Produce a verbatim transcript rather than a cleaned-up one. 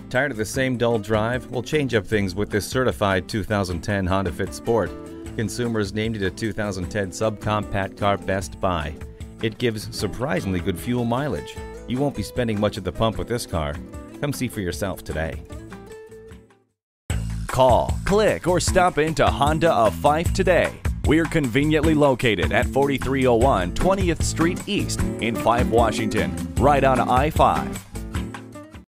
Tired of the same dull drive? We'll change up things with this certified two thousand ten Honda Fit Sport. Consumers named it a two thousand ten Subcompact Car Best Buy. It gives surprisingly good fuel mileage. You won't be spending much at the pump with this car. Come see for yourself today. Call, click, or stop into Honda of Fife today. We're conveniently located at forty-three oh one twentieth Street East in Fife, Washington, right on I five.